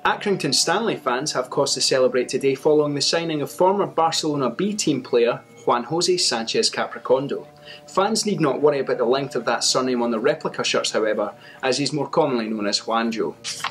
Accrington Stanley fans have cause to celebrate today following the signing of former Barcelona B team player Juan José Sánchez Capricondo. Fans need not worry about the length of that surname on the replica shirts, however, as he's more commonly known as Juanjo.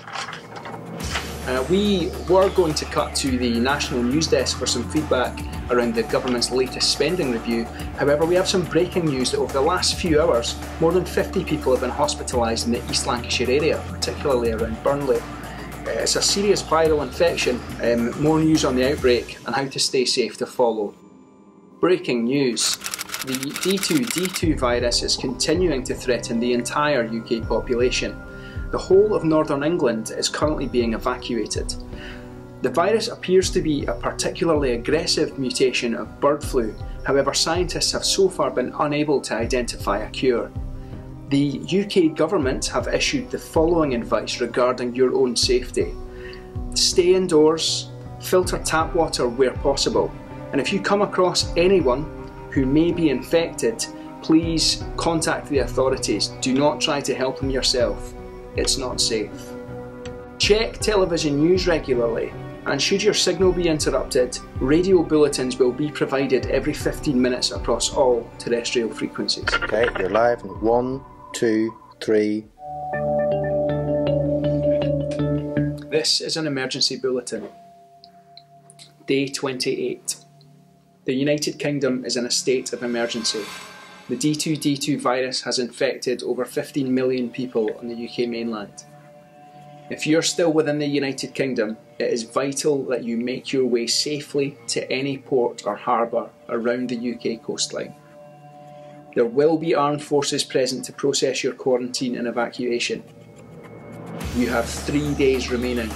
We were going to cut to the national news desk for some feedback around the government's latest spending review. However, we have some breaking news that over the last few hours, more than 50 people have been hospitalised in the East Lancashire area, particularly around Burnley. It's a serious viral infection. More news on the outbreak and how to stay safe to follow. Breaking news. The D2D2 virus is continuing to threaten the entire UK population. The whole of northern England is currently being evacuated. The virus appears to be a particularly aggressive mutation of bird flu. However, scientists have so far been unable to identify a cure. The UK government have issued the following advice regarding your own safety. Stay indoors, filter tap water where possible, and if you come across anyone who may be infected, please contact the authorities. Do not try to help them yourself. It's not safe. Check television news regularly, and should your signal be interrupted, radio bulletins will be provided every 15 minutes across all terrestrial frequencies. Okay, you're live in 1, 2, 3. This is an emergency bulletin. Day 28. The United Kingdom is in a state of emergency. The D2D2 virus has infected over 15 million people on the UK mainland. If you're still within the United Kingdom, it is vital that you make your way safely to any port or harbour around the UK coastline. There will be armed forces present to process your quarantine and evacuation. You have 3 days remaining.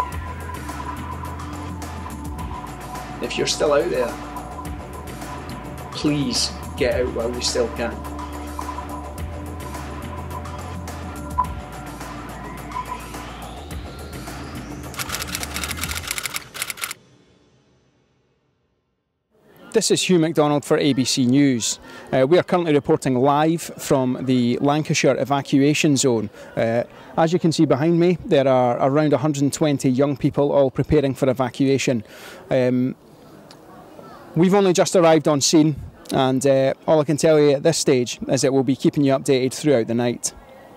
If you're still out there, please get out while you still can. This is Hugh MacDonald for ABC News. We are currently reporting live from the Lancashire evacuation zone. As you can see behind me, there are around 120 young people all preparing for evacuation. We've only just arrived on scene, and all I can tell you at this stage is that we'll be keeping you updated throughout the night.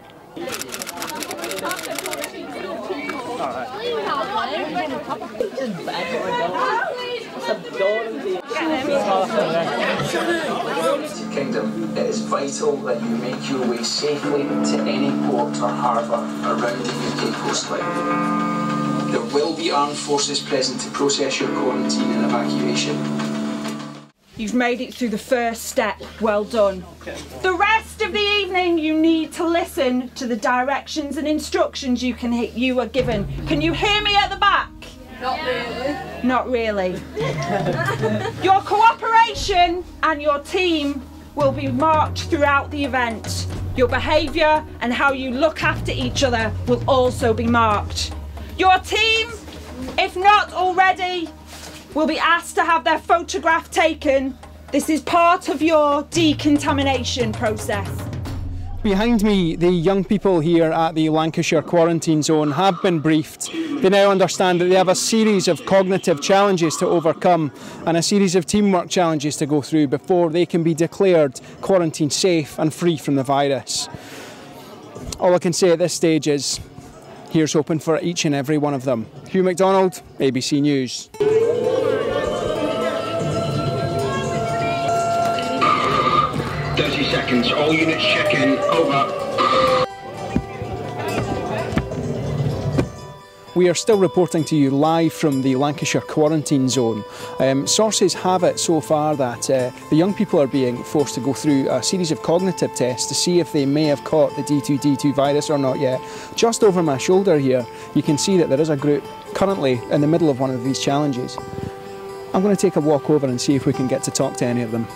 Kingdom, it is vital that you make your way safely to any port or harbour around the UK coastline. There will be armed forces present to process your quarantine and evacuation. You've made it through the first step, well done. The rest of the evening you need to listen to the directions and instructions you are given. Can you hear me at the back? Not really. Not really. Your cooperation and your team will be marked throughout the event. Your behaviour and how you look after each other will also be marked. Your team, if not already, will be asked to have their photograph taken. This is part of your decontamination process. Behind me, the young people here at the Lancashire quarantine zone have been briefed. They now understand that they have a series of cognitive challenges to overcome and a series of teamwork challenges to go through before they can be declared quarantine safe and free from the virus. All I can say at this stage is, here's hoping for each and every one of them. Hugh MacDonald, ABC News. 30 seconds, all units check in, over. We are still reporting to you live from the Lancashire quarantine zone. Sources have it so far that the young people are being forced to go through a series of cognitive tests to see if they may have caught the D2D2 virus or not yet. Just over my shoulder here, you can see that there is a group currently in the middle of one of these challenges. I'm going to take a walk over and see if we can get to talk to any of them.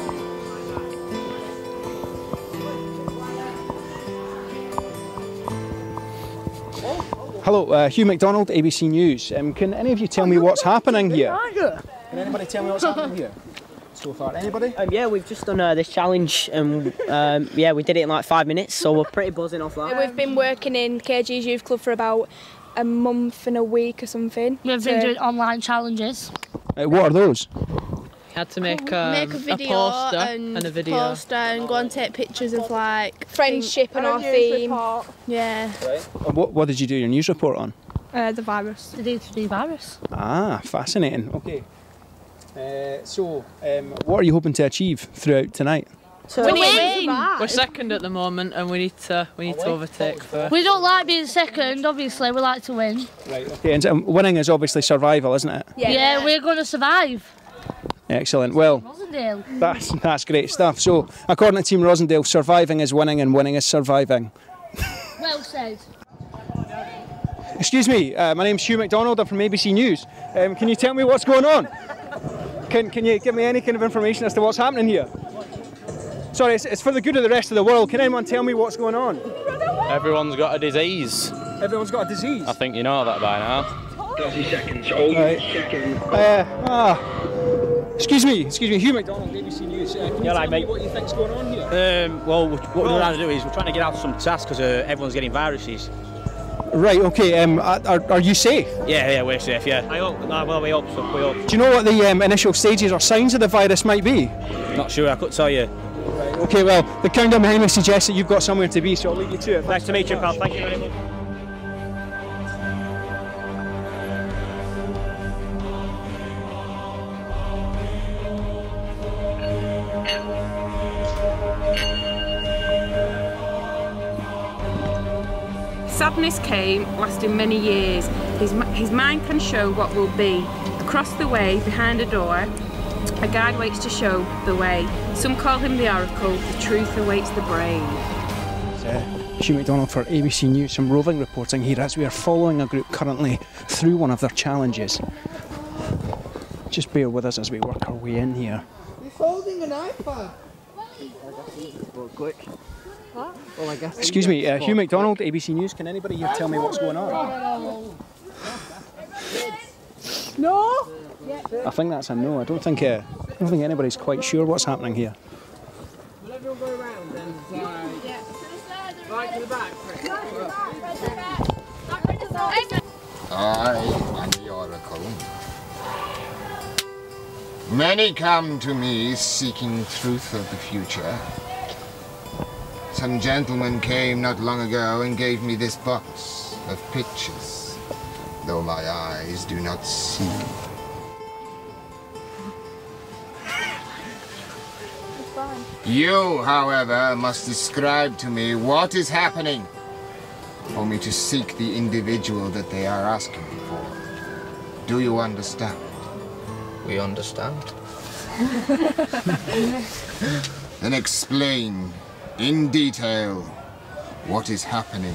Hello, Hugh MacDonald, ABC News. Can any of you tell me what's happening here? Can anybody tell me what's happening here so far? Anybody? Yeah, we've just done this challenge and yeah, we did it in like 5 minutes, so we're pretty buzzing off that. We've been working in KG's Youth Club for about a month and a week or something. We've been doing online challenges. What are those? Had to make a video poster and a video. Go and take pictures of like friendship and our theme. Yeah. Right. What did you do your news report on? The virus. The D3 virus. Ah, fascinating. Okay. What are you hoping to achieve throughout tonight? To win. We're second at the moment, and we need to overtake first. We don't like being second. Obviously, we like to win. Right. Okay. And winning is obviously survival, isn't it? Yeah, we're going to survive. Excellent. Well, Rosendale. That's great stuff. So, according to Team Rosendale, surviving is winning and winning is surviving. Well said. Excuse me, my name's Hugh MacDonald. I'm from ABC News. Can you tell me what's going on? Can you give me any kind of information as to what's happening here? Sorry, it's for the good of the rest of the world. Can anyone tell me what's going on? Everyone's got a disease. Everyone's got a disease? I think you know that by now. 30 seconds, all units check in. Excuse me, Hugh MacDonald, ABC News. Can you tell me what you think's going on here? Well, what we're trying to do is we're trying to get out of some tasks because everyone's getting viruses. Right, okay, are you safe? Yeah, we're safe, yeah. I hope, well, we hope so, we hope. Do you know what the initial stages or signs of the virus might be? Not sure, I couldn't tell you. Right, okay, well, the countdown behind me suggests that you've got somewhere to be, so I'll leave you to it. Nice to meet you, pal, thank you very much. Sadness came, lasting many years. His mind can show what will be. Across the way, behind a door, a guide waits to show the way. Some call him the oracle, the truth awaits the brave. Hugh MacDonald for ABC News, some roving reporting here as we are following a group currently through one of their challenges. Just bear with us as we work our way in here. He's holding an iPad. Quick. Well, I guess excuse me, Hugh MacDonald, ABC News. Can anybody here tell me what's going on? No. I think that's a no. I don't think anybody's quite sure what's happening here. Will everyone go around and right to the back? I am the oracle. Many come to me seeking truth of the future. Some gentleman came not long ago and gave me this box of pictures, though my eyes do not see. You, however, must describe to me what is happening for me to seek the individual that they are asking for. Do you understand? We understand. Then explain in detail what is happening.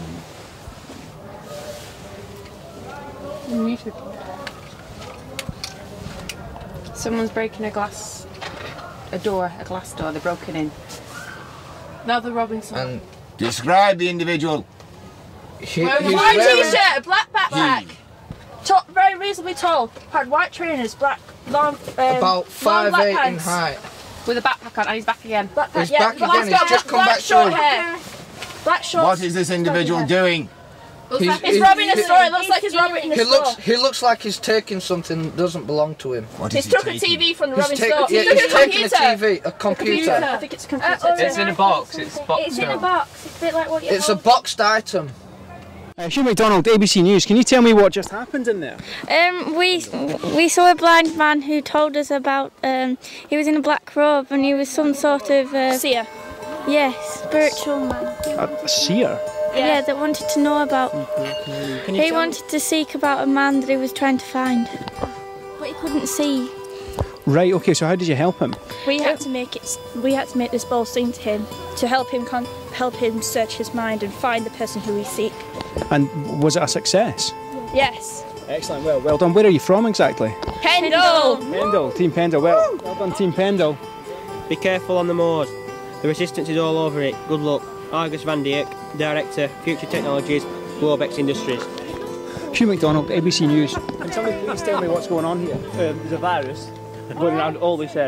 Someone's breaking a glass door. They broke it in. Now they're robbing someone. Describe the individual. White t-shirt, a black backpack. Very reasonably tall. Had white trainers, black, long, about 5'8" in height. With a backpack on, and he's back again. He's back again. He's just come back to hair. Black shorts. What is this individual doing? He's robbing a store. It looks like he's robbing a store. He looks like he's taking something that doesn't belong to him. He's took a TV from the robbing store. Yeah, he's taking a computer. I think it's a computer. It's in a box. It's boxed. It's in a box. It's a bit like what you. It's a boxed item. Hugh MacDonald, ABC News, can you tell me what just happened in there? We saw a blind man who told us about, he was in a black robe and he was some sort of... seer. Yes, spiritual man. A seer? Yeah, that wanted to know about... He wanted to seek about a man that he was trying to find, but he couldn't see. Right, okay, so how did you help him? We had to make this bold thing to him to help him search his mind and find the person who we seek. And was it a success? Yes. Excellent, well done. Where are you from exactly? Pendle! Pendle, Team Pendle. Well done, Team Pendle. Be careful on the moors. The resistance is all over it. Good luck. Argus Van Dijk, Director, Future Technologies, Globex Industries. Hugh MacDonald, ABC News. Can somebody please tell me what's going on here? There's a virus going around all this area.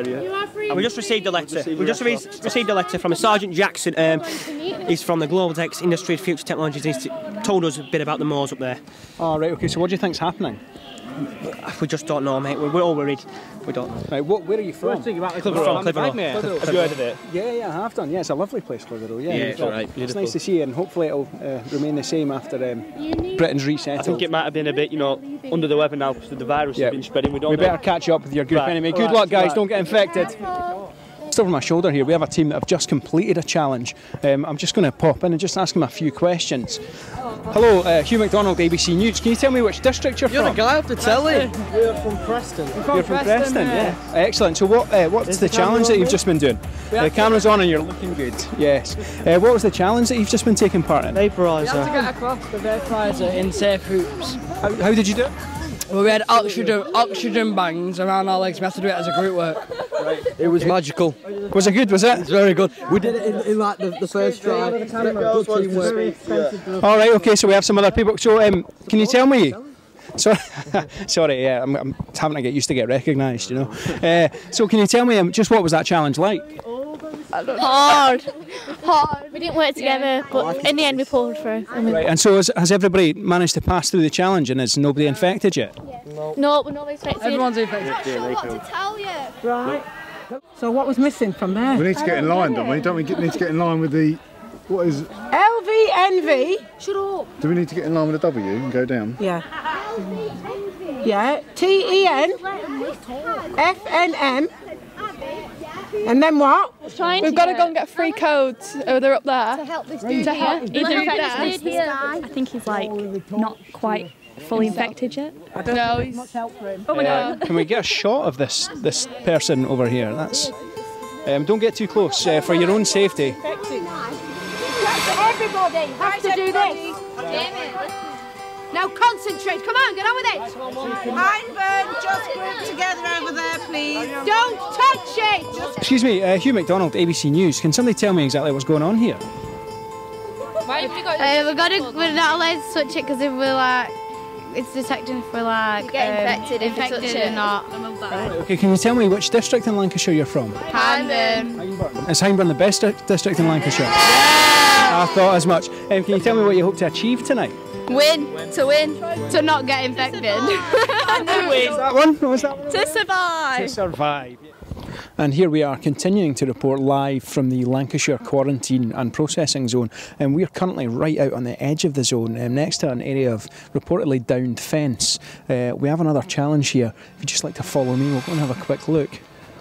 And we just received a letter. We just received a letter from a Sergeant Jackson. He's from the Global Tex Industry Future Technologies. He's told us a bit about the moors up there. Oh, right, okay, so what do you think's happening? We just don't know, mate. We're all worried. We don't know. Right, where are you from? Clitheroe. Have you heard of it? Yeah, I have done. Yeah, it's a lovely place, Clitheroe. Yeah, it's all right. It's nice to see you, and hopefully it'll remain the same after Britain's resettled. I think it might have been a bit, under the weather now because the virus has been spreading. We better catch up with your group anyway. Good luck, guys. Don't get infected. Just over my shoulder here, we have a team that have just completed a challenge. I'm just going to pop in and just ask them a few questions. Hello, Hugh MacDonald, ABC News. Can you tell me which district you're from? You're the guy off the telly. We're from Preston. You're from Preston, yeah. Excellent. So what's the challenge that you've just been doing? The camera's on and you're looking good. Yes. What was the challenge that you've just been taking part in? Vaporiser. You have to get across the vaporiser in safe hoops. How did you do it? Well, we had oxygen bangs around our legs. We had to do it as a group work. Right. It was magical. Was it good? Was it? It's very good. We did it in like the first try. Good teamwork. All right. Okay. So we have some other people. So can you tell me? Sorry. Yeah. I'm having to get used to get recognised. So can you tell me just what was that challenge like? Hard. We didn't work together, but in the end we pulled through. Right, and so has everybody managed to pass through the challenge, and is nobody infected yet? No, we're not infected. Everyone's infected. I'm not sure what to tell you. Right. So what was missing from there? We need to get in line, don't we? Don't we need to get in line with the... What is... LVNV. Shut up. Do we need to get in line with the W and go down? Yeah. Yeah. TEN. FNM. And then what? We've got to go and get free codes. Oh, they're up there. To help this dude. To help He's infected. I think he's like not quite fully infected yet. No, he's much help for him. Oh my God. Can we get a shot of this person over here? That's. Don't get too close for your own safety. Everybody has to do this. Now concentrate. Come on, get on with it. Hindburn, just group together over there, please. Don't touch it. Excuse me, Hugh MacDonald, ABC News. Can somebody tell me exactly what's going on here? We're not allowed to touch it because if we're like, it's detecting if we're like infected or not. Okay, can you tell me which district in Lancashire you're from? Hindburn. Is Hindburn the best district in Lancashire? I thought as much. Can you tell me what you hope to achieve tonight? Win. To not get infected. That one? What was that one? To survive. To survive. And here we are continuing to report live from the Lancashire Quarantine and Processing Zone, and we're currently right out on the edge of the zone, next to an area of reportedly downed fence. We have another challenge here. If you'd just like to follow me, we'll go and have a quick look.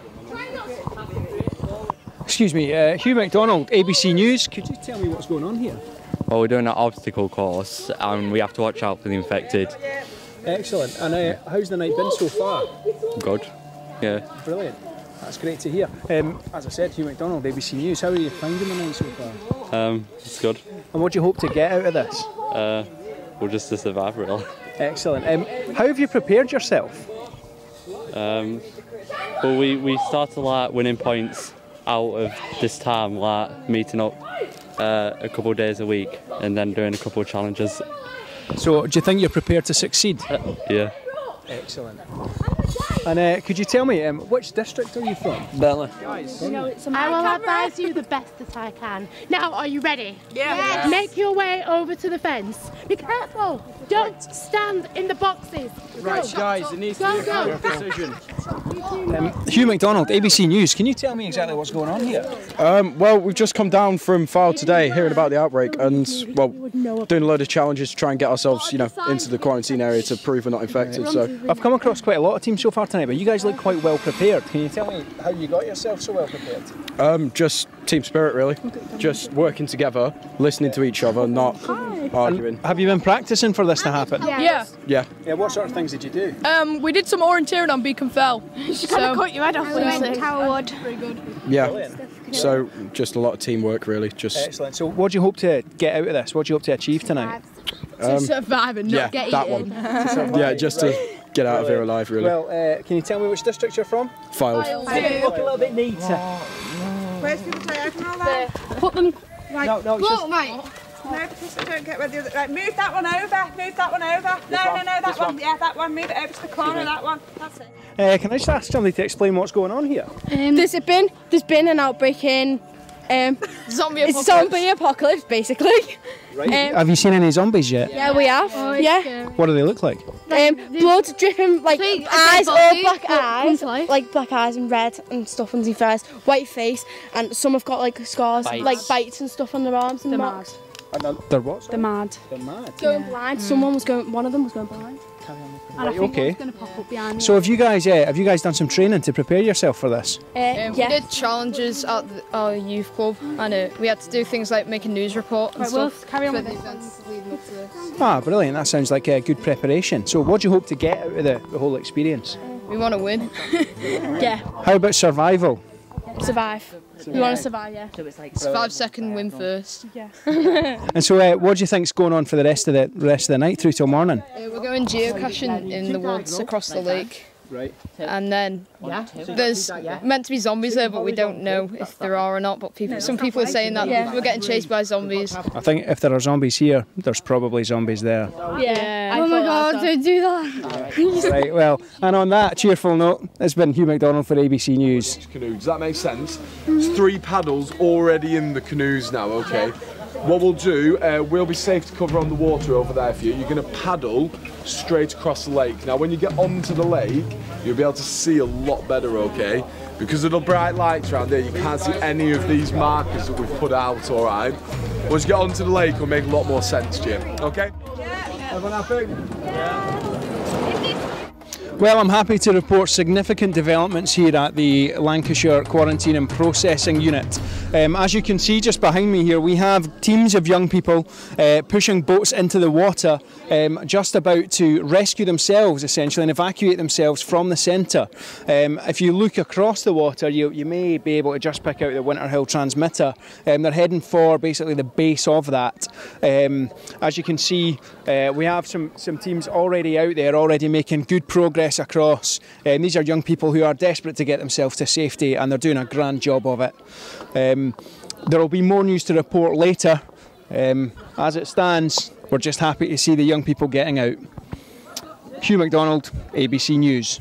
Excuse me, Hugh MacDonald, ABC News. Could you tell me what's going on here? Well, we're doing an obstacle course and we have to watch out for the infected. Excellent. And how's the night been so far? Good. Yeah. Brilliant. That's great to hear. As I said, Hugh MacDonald, ABC News. How are you finding the night so far? It's good. And what do you hope to get out of this? Well, just to survive, really. Excellent. How have you prepared yourself? Well, we started like winning points out of this time, like meeting up a couple of days a week and then doing a couple of challenges. So, do you think you're prepared to succeed? Yeah. Excellent. And could you tell me, which district are you from? Bentley. I will advise you the best that I can. Now, are you ready? Yes. Make your way over to the fence. Be careful. Don't stand in the boxes. Right, go. guys, it needs to be a precision. Hugh MacDonald, ABC News. Can you tell me exactly what's going on here? Well, we've just come down from File today, hearing about the outbreak, and well, doing a load of challenges to try and get ourselves, into the quarantine area to prove we're not infected. So I've come across quite a lot of teams so far tonight, but you guys look quite well prepared. Can you tell me how you got yourself so well prepared? Just team spirit, really. Just working together, listening to each other, not arguing. And have you been practicing for this to happen? Yeah. Yeah. Yeah. What sort of things did you do? We did some orienteering on Beacon Fell. She kind of cut your head off. We went Towerwood. Very good. Yeah. Brilliant. So just a lot of teamwork, really. Just excellent. So what do you hope to get out of this? What do you hope to achieve tonight? To survive and not get eaten. Yeah, just to get out of here alive, really. Well, can you tell me which district you're from? Filed. Look a little bit neater. Where's the diagonal there? Put them right. No, Look, mate. No, Patricia, don't get ready. Right, move that one over. Move that one over. No, that one. Yeah, that one. Move it over to the corner. That one. That's it. Can I just ask somebody to explain what's going on here? There's been an outbreak in zombie apocalypse, basically. Right. Have you seen any zombies yet? Yeah, we have. Yeah. What do they look like? Blood dripping, like eyes, all black eyes, like black eyes and red and stuff underneath their eyes, white face, and some have got like scars, like bites and stuff on their arms and marks. They're what? They're mad. They're mad. Going blind. One of them was going blind. And I think it's going to pop up behind me. So have you guys done some training to prepare yourself for this? Yeah. We did challenges at our youth club, and we had to do things like make a news report and stuff. We'll carry on with the events leading up to this. Ah, brilliant. That sounds like a good preparation. So what do you hope to get out of the whole experience? We want to win. Yeah. How about survival? Survive. We want to survive, yeah. So it's like 5 second win first. Yeah. And so what do you think's going on for the rest of the night through till morning? We're going geocaching in the woods across the lake. Right. And then there's meant to be zombies there, but we don't know if there are or not. But some people are saying that we're getting chased by zombies. I think if there are zombies here, there's probably zombies there. Yeah. Oh my God, don't do that. Right, well, and on that cheerful note, it's been Hugh MacDonald for ABC News. Canoe, does that make sense? There's 3 paddles already in the canoes now, okay? What we'll do, we'll be safe to cover on the water over there for you. You're going to paddle straight across the lake. Now, when you get onto the lake, you'll be able to see a lot better, okay? Because of the bright lights around there, you can't see any of these markers that we've put out, all right? Once you get onto the lake, it'll make a lot more sense, Jim, okay? Everyone happy? Yeah. Well, I'm happy to report significant developments here at the Lancashire Quarantine and Processing Unit. As you can see just behind me here, we have teams of young people pushing boats into the water, just about to rescue themselves essentially and evacuate themselves from the centre. If you look across the water, you may be able to just pick out the Winter Hill transmitter. They're heading for basically the base of that. As you can see, we have some teams already out there, already making good progress across. These are young people who are desperate to get themselves to safety, and they're doing a grand job of it. There will be more news to report later. As it stands, we're just happy to see the young people getting out. Hugh MacDonald, ABC News.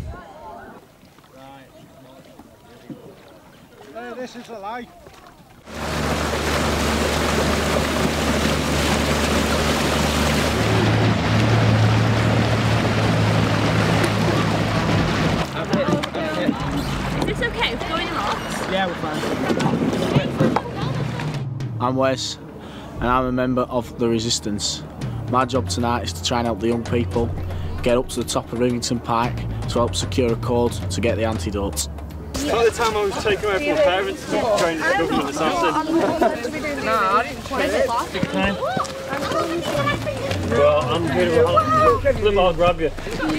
This is a lie. Is this okay? We're going rocks? Yeah, we're fine. I'm Wes, and I'm a member of the Resistance. My job tonight is to try and help the young people get up to the top of Rivington Pike to help secure a code to get the antidote. It's not the time I was taken away from my parents to train at the government or something. No, I didn't try it. Big time. Well, I'm here to help. I'll grab you.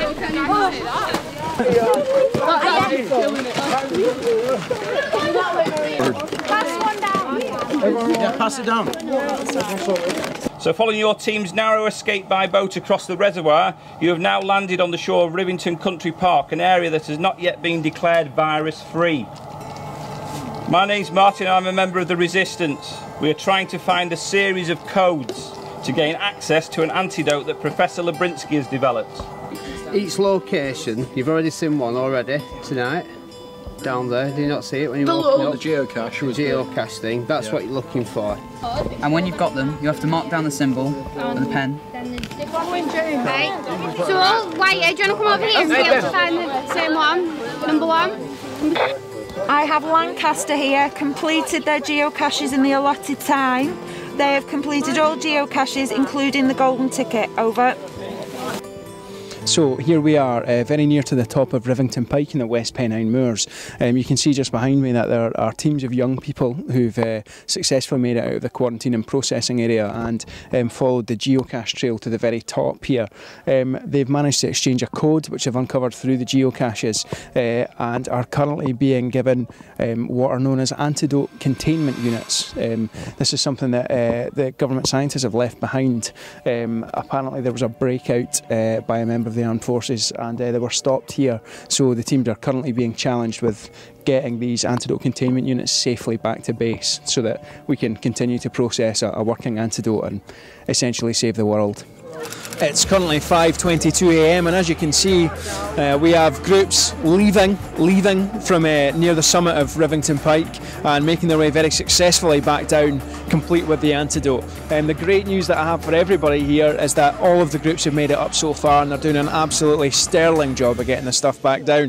Yeah, pass it down. So following your team's narrow escape by boat across the reservoir, you have now landed on the shore of Rivington Country Park, an area that has not yet been declared virus-free. My name's Martin and I'm a member of the Resistance. We are trying to find a series of codes to gain access to an antidote that Professor Labrinsky has developed. Each location, you've already seen one already tonight, down there. Did you not see it when you were walking up? The geocache. The geocache thing, that's what you're looking for. And when you've got them, you have to mark down the symbol with a pen. Right. So, Whitey, do you want to come over here and be able to find the same one? Number 1? I have Lancaster here, completed their geocaches in the allotted time. They have completed all geocaches, including the golden ticket. Over. So here we are, very near to the top of Rivington Pike in the West Pennine Moors. You can see just behind me that there are teams of young people who've successfully made it out of the quarantine and processing area and followed the geocache trail to the very top here. They've managed to exchange a code which they've uncovered through the geocaches and are currently being given what are known as antidote containment units. This is something that the government scientists have left behind. Apparently there was a breakout by a member of of the armed forces, and they were stopped here. So the teams are currently being challenged with getting these antidote containment units safely back to base so that we can continue to process a working antidote and essentially save the world. It's currently 5:22 a.m. and as you can see we have groups leaving from near the summit of Rivington Pike and making their way very successfully back down, complete with the antidote. And the great news that I have for everybody here is that all of the groups have made it up so far and they're doing an absolutely sterling job of getting the stuff back down.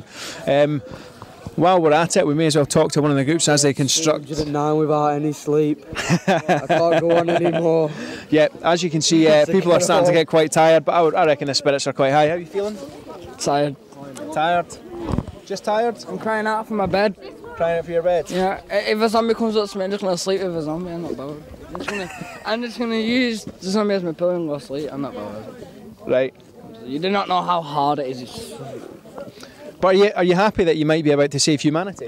While we're at it, we may as well talk to one of the groups as they construct. 9 without any sleep. I can't go on anymore. Yeah, as you can see, people are starting to get quite tired, but I reckon the spirits are quite high. How are you feeling? Tired. Tired? Just tired? I'm crying out for my bed. Crying out for your bed? Yeah, if a zombie comes up to me, I'm just going to sleep with a zombie. I'm not bothered. I'm just going to use the zombie as my pillow and go to sleep. I'm not bothered. Right. You do not know how hard it is. But are you happy that you might be about to save humanity?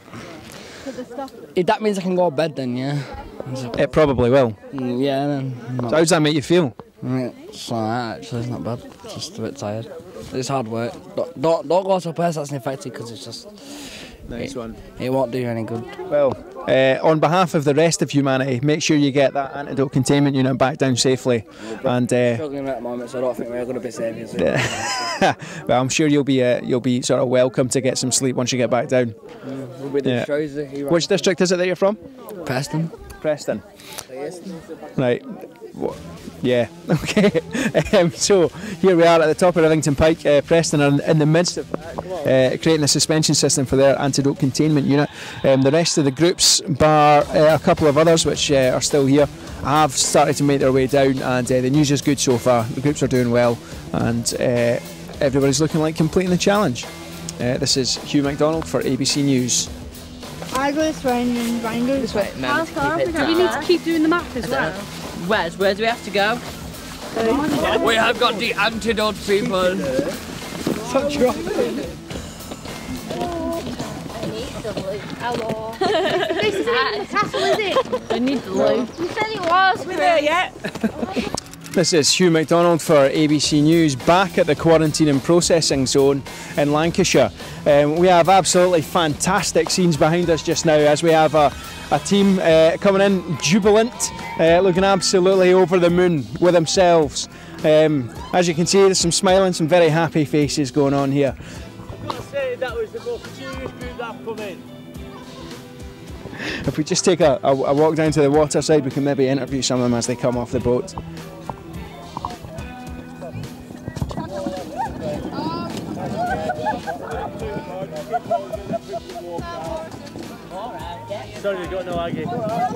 If that means I can go to bed, then yeah. It probably will. Yeah, then. So how does that make you feel? It's alright, actually, it's not bad. Just a bit tired. It's hard work. Don't go to a place that's infected because it's just... Nice one. It won't do you any good. Well, on behalf of the rest of humanity, make sure you get that antidote containment unit back down safely. And struggling at the moment, so I don't think we're going to be saviours. Well, I'm sure you'll be sort of welcome to get some sleep once you get back down. We'll be the Which district is it that you're from? Preston. Preston. Right. Yeah, okay. So here we are at the top of Rivington Pike. Preston are in the midst of creating a suspension system for their antidote containment unit. The rest of the groups, bar a couple of others which are still here, have started to make their way down, and the news is good so far. The groups are doing well and everybody's looking like completing the challenge. This is Hugh MacDonald for ABC News. I go this way and Ryan goes this way. You need to keep doing the map as well. Where do we have to go? We have got the antidote, people. Stop dropping. Hello. This isn't the castle, is it? I need the loot. You said it was. We're there yet. This is Hugh MacDonald for ABC News, back at the quarantine and processing zone in Lancashire. We have absolutely fantastic scenes behind us just now as we have a team coming in jubilant, looking absolutely over the moon with themselves. As you can see, there's some smiling, some very happy faces going on here. I say that was the most serious group that come in. If we just take a walk down to the water side, we can maybe interview some of them as they come off the boat. Sorry, we got no Aggie.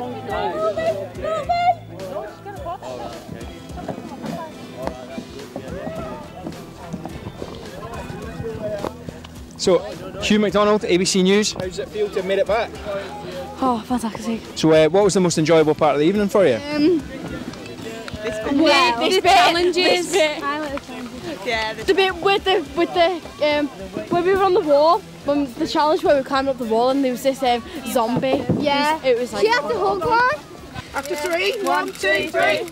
So, Hugh MacDonald, ABC News. How does it feel to have made it back? Oh, fantastic. So, what was the most enjoyable part of the evening for you? The challenges. Yeah, the bit with the when we were on the wall, when the challenge where we climbed up the wall and there was this zombie. Yeah. It was like. She had to hug one. After 3, 1, 2, 3.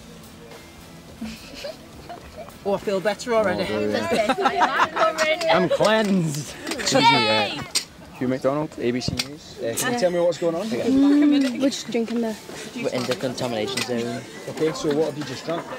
Oh, I feel better already. I'm cleansed. Hugh MacDonald, ABC News. Can you tell me what's going on? We're just drinking the... We're in the contamination zone. Okay, so what have you just drunk?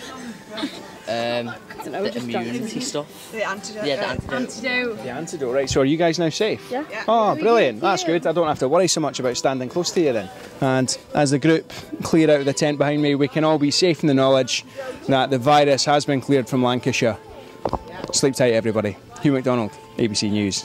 The immunity stuff. The antidote. Yeah, the antidote. The antidote, right. So are you guys now safe? Yeah. Oh, brilliant. That's good. I don't have to worry so much about standing close to you then. And as the group clear out of the tent behind me, we can all be safe in the knowledge that the virus has been cleared from Lancashire. Sleep tight, everybody. Hugh MacDonald, ABC News.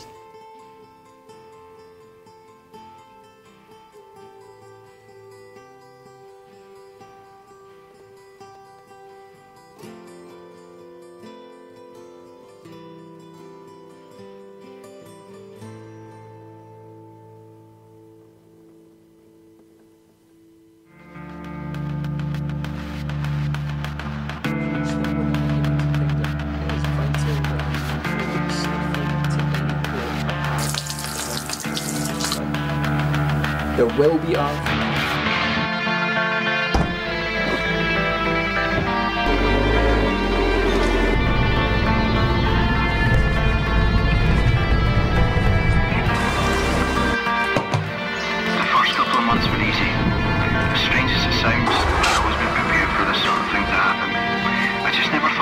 There will be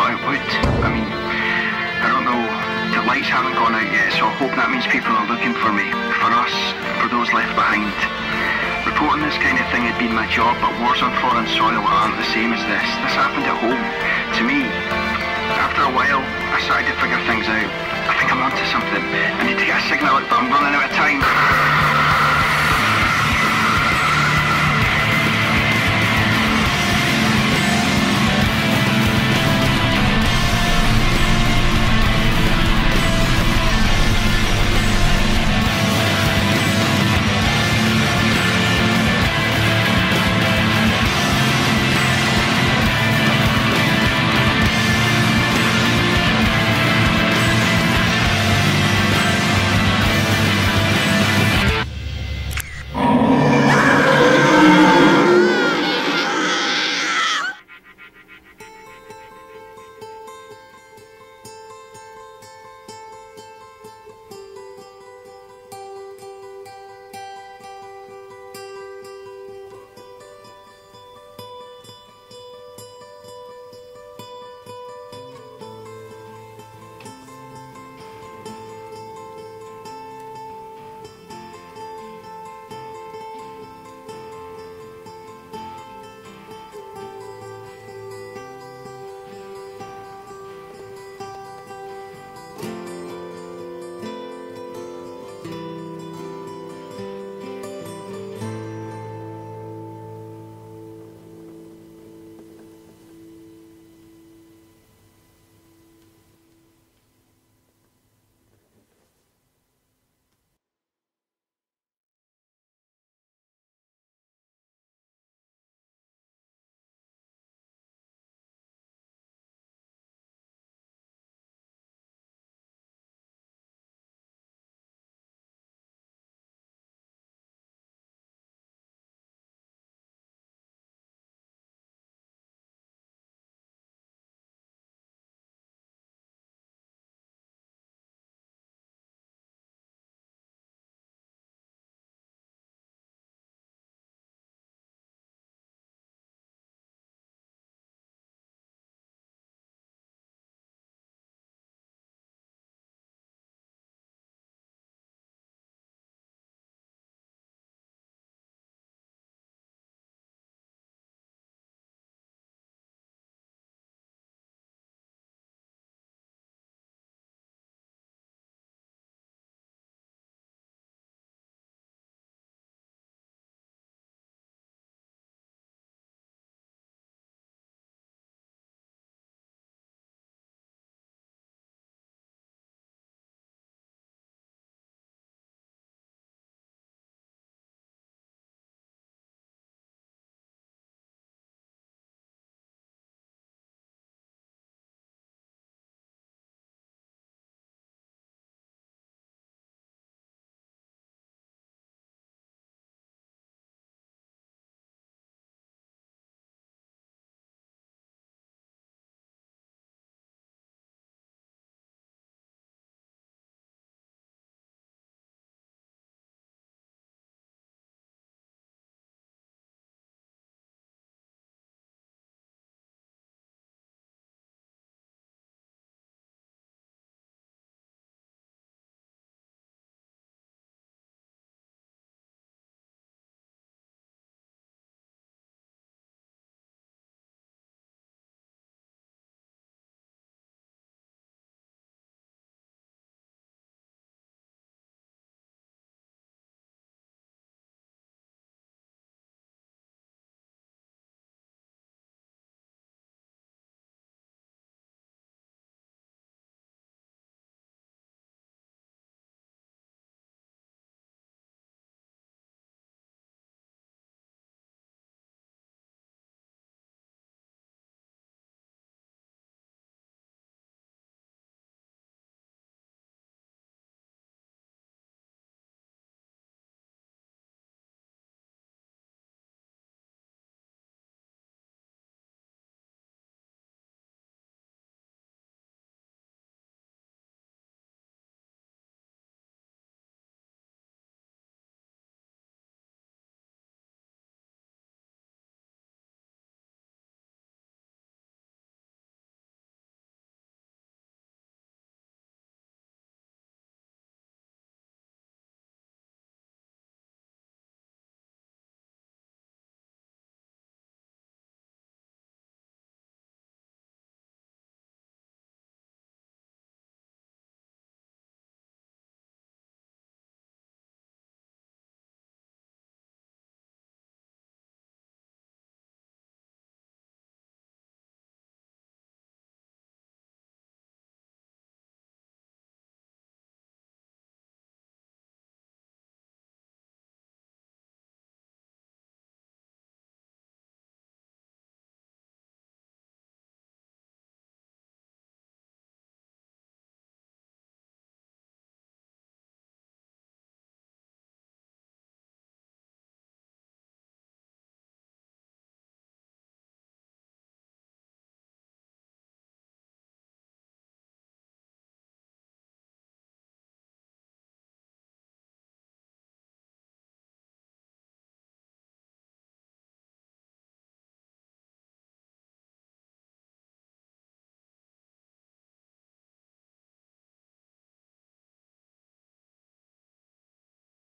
thought it would. I mean, I don't know, the lights haven't gone out yet, so I hope that means people are looking for me. For us, for those left behind. Reporting this kind of thing had been my job, but wars on foreign soil aren't the same as this. This happened at home, to me. After a while, I started to figure things out. I think I'm onto something. I need to get a signal out, but I'm running out of time.